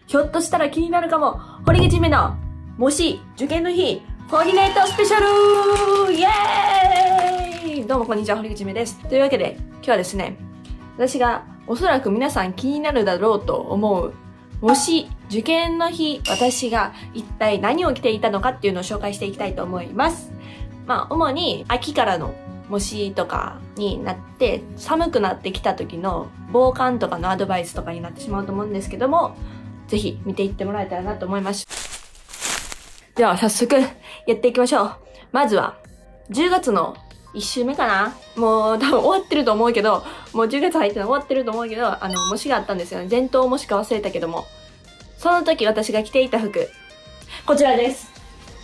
ひょっとしたら気になるかも。堀口めの、もし、受験の日、コーディネートスペシャルイエーイ。どうもこんにちは、堀口めです。というわけで、今日はですね、私がおそらく皆さん気になるだろうと思う、もし、受験の日、私が一体何を着ていたのかっていうのを紹介していきたいと思います。主に秋からの模試とかになって寒くなってきた時の防寒とかのアドバイスとかになってしまうと思うんですけども、ぜひ見ていってもらえたらなと思います。では早速やっていきましょう。まずは10月の1週目かな、もう多分終わってると思うけど、もう10月入っての終わってると思うけど、模試があったんですよね。前頭模試か忘れたけども、その時私が着ていた服、こちらです。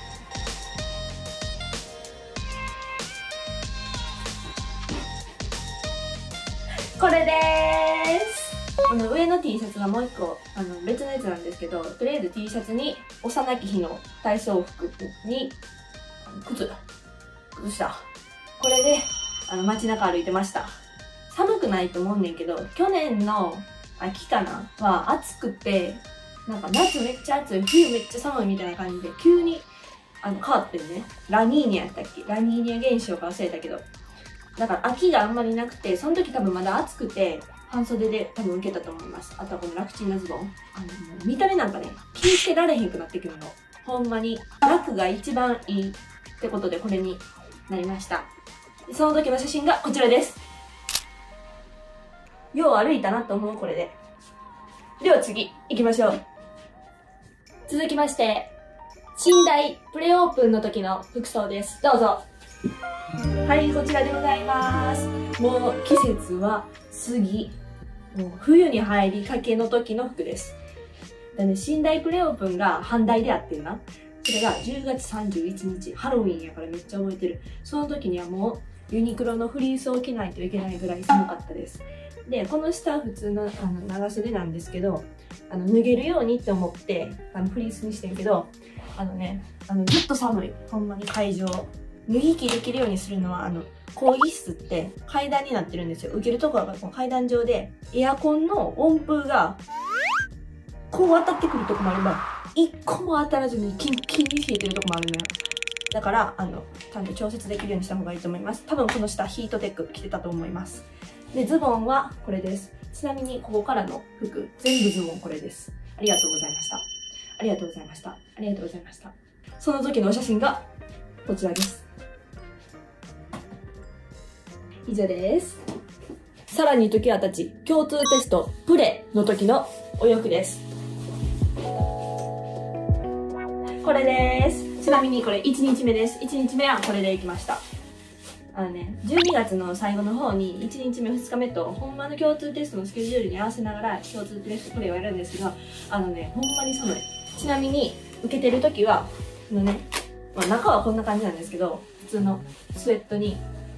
これでーす。上の T シャツがもう一個別のやつなんですけど、とりあえず T シャツに幼き日の体操服に靴下、これで街中歩いてました。寒くないと思うねんけど、去年の秋かなは暑くて、なんか夏めっちゃ暑い、冬めっちゃ寒いみたいな感じで急に変わってんね。ラニーニャやったっけ、ラニーニャ現象か忘れたけど、だから秋があんまりなくて、その時多分まだ暑くて半袖で多分受けたと思います。あとはこの楽ちんなズボン、見た目なんかね、気にしてられへんくなってくるの。ほんまに楽が一番いいってことでこれになりました。その時の写真がこちらです。よう歩いたなと思う、これで。では次行きましょう。続きまして、寝台プレオープンの時の服装です。どうぞ。はい、こちらでございます。もう季節は過ぎ、もう冬に入りかけの時の服です。でね、寝台プレオープンが阪大であってんな。それが10月31日、ハロウィンやからめっちゃ覚えてる。その時にはもうユニクロのフリースを着ないといけないぐらい寒かったです。で、この下は普通の長袖なんですけど、脱げるようにって思ってフリースにしてんけど、ずっと寒い。ほんまに会場。脱ぎ着できるようにするのは、更衣室って階段になってるんですよ。受けるところがこの階段上で、エアコンの温風が、こう当たってくるとこもあれば、一個も当たらずにキンキンに冷えてるとこもあるのよ。だから、ちゃんと調節できるようにした方がいいと思います。多分この下、ヒートテック着てたと思います。で、ズボンはこれです。ちなみに、ここからの服、全部ズボンこれです。ありがとうございました。ありがとうございました。ありがとうございました。その時のお写真が、こちらです。以上です。さらに時は経ち、共通テストプレの時のお洋服です。これです。ちなみにこれ1日目です。1日目はこれで行きました。12月の最後の方に1日目2日目とほんまの共通テストのスケジュールに合わせながら共通テストプレイをやるんですけど、ほんまに寒い。ちなみに受けてる時は中はこんな感じなんですけど、普通のスウェットに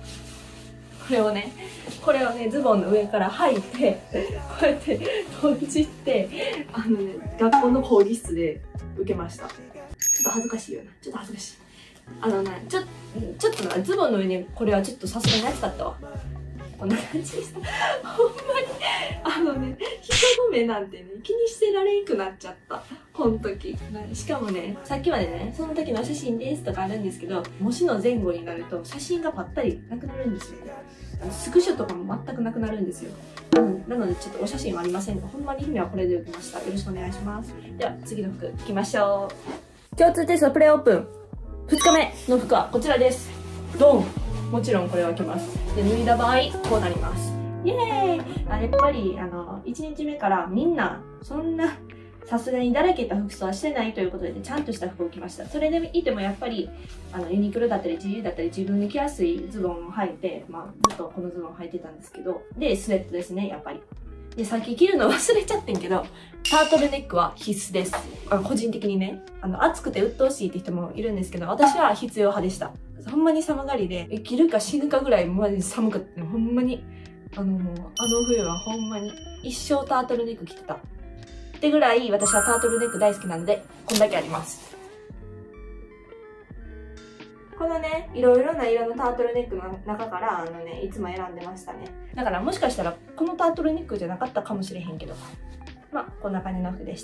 これをね、ズボンの上から履いて、こうやって閉じて、学校の講義室で受けました。ちょっと恥ずかしいよな。ちょっと恥ずかしい。ちょっとな、ズボンの上にこれはちょっとさすがに暑かったわ。こんな感じでした。ほんまに、人の目なんてね、気にしてられんくなっちゃった。この時。しかもね、さっきまでね、その時の写真ですとかあるんですけど、模試の前後になると写真がぱったりなくなるんですよ。スクショとかも全くなくなるんですよ。なのでちょっとお写真はありませんが、ほんまに姫はこれで受けました。よろしくお願いします。では次の服いきましょう。共通テストプレオープン2日目の服はこちらです。ドン。もちろんこれは着ます。で、脱いだ場合こうなります。イエーイ。やっぱり1日目からみんなそんなさすがにだらけた服装はしてないということで、ちゃんとした服を着ました。それでいてもやっぱりユニクロだったり GU だったり自分で着やすいズボンを履いて、ずっとこのズボンを履いてたんですけど、でスウェットですね、やっぱり。で、さっき着るの忘れちゃってんけど、タートルネックは必須です。個人的にね、暑くて鬱陶しいって人もいるんですけど、私は必要派でした。ほんまに寒がりで、着るか死ぬかぐらいマジで寒くって、ほんまに、冬はほんまに一生タートルネック着てた。ってぐらい私はタートルネック大好きなので、こんだけあります。このね、いろいろな色のタートルネックの中からいつも選んでましたね。だからもしかしたらこのタートルネックじゃなかったかもしれへんけど、 まあこんな感じの服でした。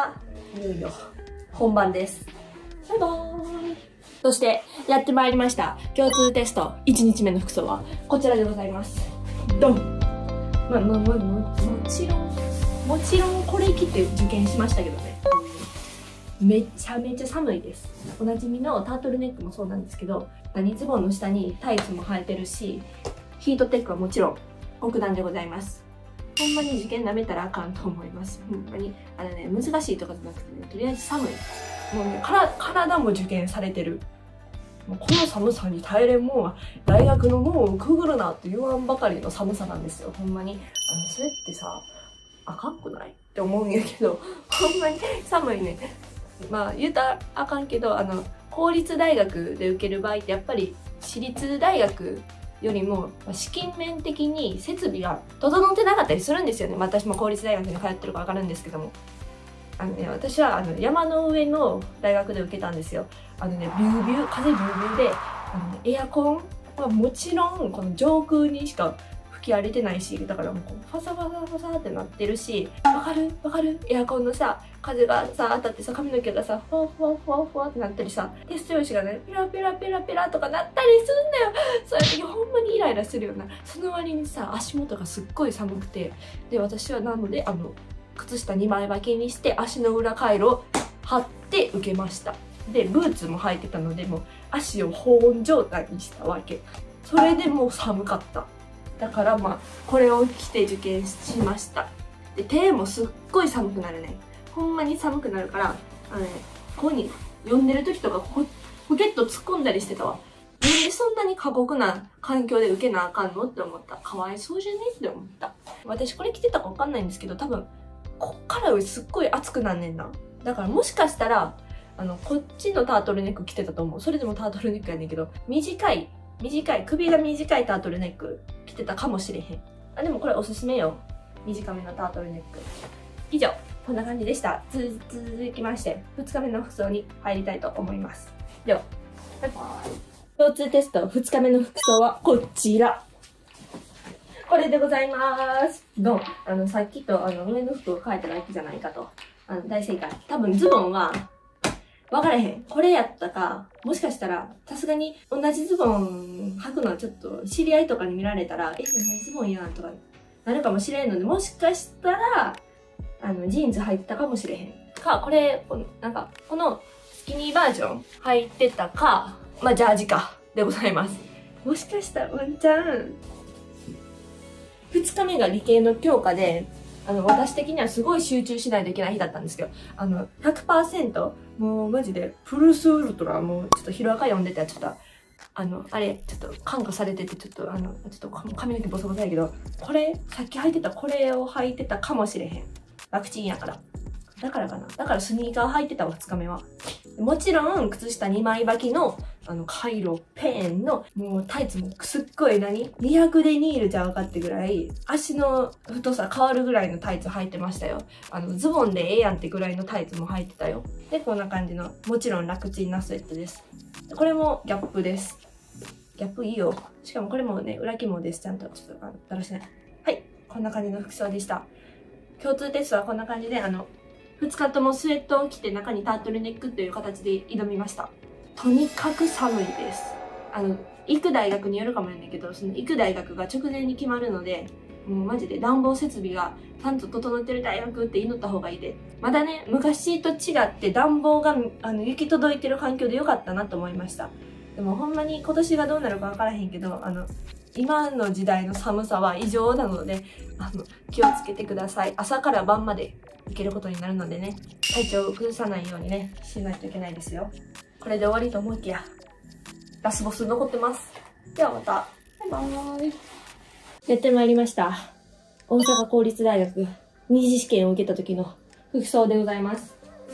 いよいよ本番です。バイバーイ。そしてやってまいりました。共通テスト1日目の服装はこちらでございます。ドン。もちろんこれ着て受験しましたけどね。めちゃめちゃ寒いです。おなじみのタートルネックもそうなんですけど、何ズボンの下にタイツも生えてるし、ヒートテックはもちろん極暖でございます。ほんまに受験なめたらあかんと思います。ほんまに難しいとかじゃなくてね、とりあえず寒い。もうね、体も受験されてる。もうこの寒さに耐えれんもんは大学の門をくぐるなって言わんばかりの寒さなんですよ。ほんまにそれってさ、あかんくないって思うんやけど、ほんまに寒いね。まあ言うたらあかんけど、公立大学で受ける場合ってやっぱり私立大学よりも資金面的に設備が整ってなかったりするんですよね。私も公立大学に通ってるか分かるんですけども、私は山の上の大学で受けたんですよ。ビュービュー、風ビュービューでエアコンはもちろんこの上空にしか吹き荒れてないし、だからもうファサファサファサってなってるし、わかるエアコンのさ、風がさ当たってさ、髪の毛がさ、ふわふわふわふわってなったりさ、テスト用紙がね、ペラペラペラペラとかなったりすんだよ。そういう時ほんまにイライラするよな。その割にさ、足元がすっごい寒くて、で私はなので靴下2枚履きにして足の裏回路を貼って受けました。でブーツも履いてたので、もう足を保温状態にしたわけ。それでもう寒かった。だからまあこれを着て受験しました。で手もすっごい寒くなるね。ほんまに寒くなるから、ここに読んでる時とかポケット突っ込んだりしてたわ。なんでそんなに過酷な環境で受けなあかんのって思った。かわいそうじゃねって思った。私これ着てたかわかんないんですけど、多分こっからすっごい暑くなんねんな。だからもしかしたらこっちのタートルネック着てたと思う。それでもタートルネックやねんけど、短い首が短いタートルネック着てたかもしれへん。でもこれおすすめよ。短めのタートルネック。以上こんな感じでした。続きまして2日目の服装に入りたいと思います。ではバイバーイ。共通テスト2日目の服装はこちら。これでございます。ドン。さっきと上の服を変えただけじゃないかと。大正解。多分ズボンは分からへん。これやったか、もしかしたら、さすがに同じズボン履くのはちょっと知り合いとかに見られたら、同じズボンやんとかなるかもしれんので、もしかしたら、ジーンズ履いてたかもしれへん。か、このスキニーバージョン履いてたか、まあ、ジャージか、でございます。もしかしたらワンチャン、2日目が理系の教科で、私的にはすごい集中しないといけない日だったんですけど、100%、もうマジで、プルスウルトラ、もうちょっとヒロアカ読んでたらちょっと、あれ、ちょっと感化されてて、ちょっと髪の毛ボサボサやけど、これ、さっき履いてたこれを履いてたかもしれへん。ワクチンやから。だからかな。だからスニーカー履いてたわ、2日目は。もちろん、靴下2枚履きの、カイロ、ペンの、もうタイツもすっごい200デニールじゃ分かってぐらい、足の太さ変わるぐらいのタイツ履いてましたよ。ズボンでええやんってぐらいのタイツも履いてたよ。で、こんな感じの、もちろん楽ちんなスウェットです。これもギャップです。ギャップいいよ。しかもこれもね、裏肝です。ちゃんと、ちょっと、だらしない。はい。こんな感じの服装でした。共通テストはこんな感じで、2日ともスウェットを着て中にタートルネックという形で挑みました。とにかく寒いです。行く大学によるかもしれないけど、その行く大学が直前に決まるので、もうマジで暖房設備がちゃんと整ってる大学って祈った方がいいで。まだね、昔と違って暖房が行き届いてる環境で良かったなと思いました。でもほんまに今年がどうなるか分からへんけど、今の時代の寒さは異常なので、気をつけてください。朝から晩まで行けることになるのでね、体調を崩さないようにね、しないといけないですよ。これで終わりと思いきや、ラスボス残ってます。ではまた。バイバーイ。やってまいりました。大阪公立大学二次試験を受けた時の服装でございます。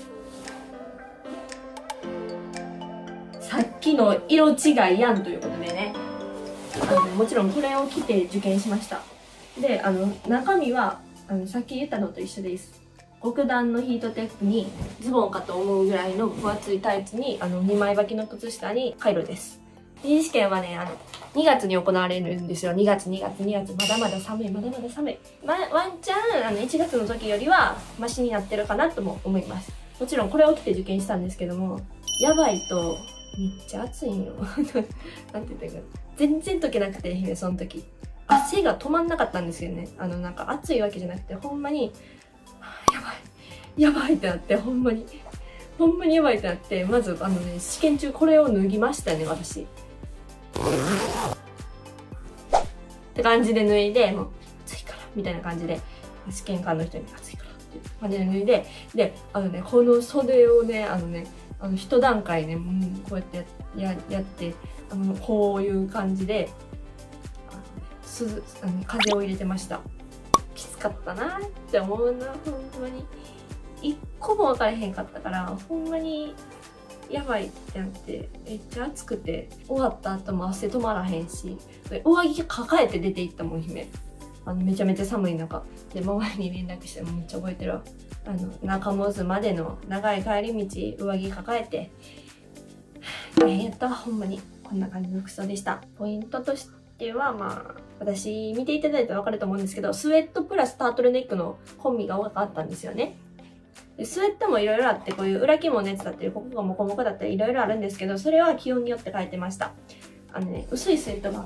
さっきの色違いやんということでね。もちろんこれを着て受験しました。で、中身は、さっき言ったのと一緒です。極暖のヒートテックにズボンかと思うぐらいの分厚いタイツに2枚履きの靴下にカイロです。 二次試験はね、2月に行われるんですよ。2月。まだまだ寒い。ワンチャン、1月の時よりは、マシになってるかなとも思います。もちろんこれを着て受験したんですけども、やばいと、めっちゃ暑いんよ。なんて言ったらいいかな。全然溶けなくて、姫、その時。汗が止まんなかったんですよね。なんか暑いわけじゃなくて、ほんまに、やばいってなって、ほんまにやばいってなって、まず試験中これを脱ぎましたね、私。って感じで脱いで、もう、暑いから、みたいな感じで、試験官の人に暑いからっていう感じで脱いで、で、この袖をね、一段階ね、こうやってやって、こういう感じで、風を入れてました。きつかったなって思うな、ほんまに。一個も分からへんかったから、ほんまにやばいってなって、めっちゃ暑くて、終わった後も汗止まらへんし、上着抱えて出て行ったもん、姫。めちゃめちゃ寒い中。で、ママに連絡してもめっちゃ覚えてるわ。中本までの長い帰り道、上着抱えて、大変やったわ、ほんまに。こんな感じの服装でした。ポイントとしては、私、見ていただいたら分かると思うんですけど、スウェットプラスタートルネックのコンビが多かったんですよね。でスウェットもいろいろあって、こういう裏肝のやつだったり、ここがモコモコだったりいろいろあるんですけど、それは気温によって変えてました。薄いスウェットがあって、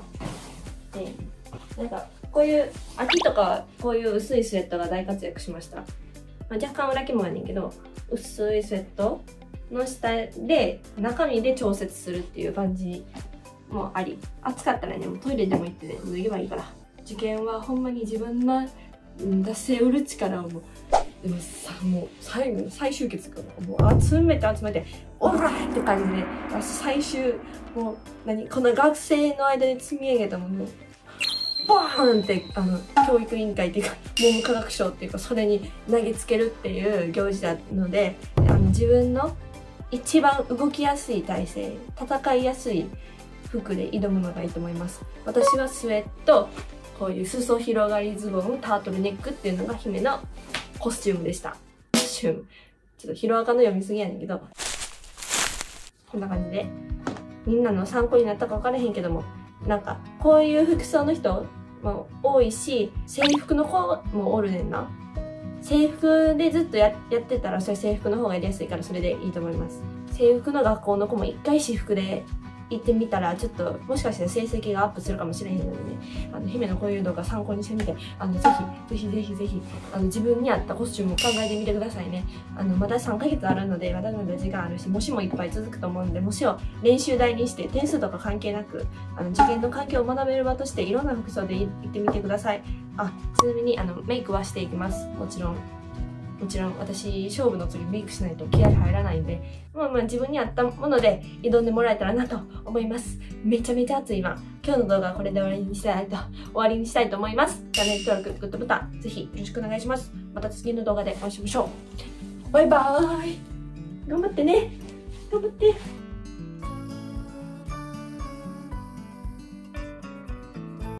なんか、こういう秋とかこういう薄いスウェットが大活躍しました。若干裏肝やねんけど、薄いスウェットの下で中身で調節するっていう感じもあり、暑かったらね、もうトイレでも行ってね、脱げばいいから。受験はほんまに自分の出せうる力をもう最後の最終決がもう集めてオラーって感じで、最終もうこの学生の間に積み上げたものをボーンって教育委員会っていうか文部科学省っていうか、それに投げつけるっていう行事なので、自分の一番動きやすい体勢、戦いやすい服で挑むのがいいと思います。私はスウェット、こういう裾広がりズボン、タートルネックっていうのが姫のコスチュームでした。コスチューム。ちょっとヒロアカの読みすぎやねんけど、こんな感じで、みんなの参考になったか分からへんけども、なんか、こういう服装の人も多いし、制服の子もおるねんな。制服でずっとやってたら、それ制服の方がやりやすいからそれでいいと思います。制服の学校の子も一回私服で行ってみたら、ちょっともしかしたら成績がアップするかもしれへんのでね、姫のこういう動画参考にしてみて、ぜひ自分に合ったコスチュームを考えてみてくださいね。まだ3ヶ月あるので、まだまだ時間あるし、模試もいっぱい続くと思うので、模試を練習台にして、点数とか関係なく、受験の環境を学べる場として、いろんな服装で行ってみてください。ちなみに、メイクはしていきます。もちろん私勝負の次メイクしないと気合入らないんで、自分に合ったもので挑んでもらえたらなと思います。めちゃめちゃ暑い今。今日の動画はこれで終わりにしたいと思います。チャンネル登録、グッドボタンぜひよろしくお願いします。また次の動画でお会いしましょう。バイバーイ。頑張ってね。頑張って。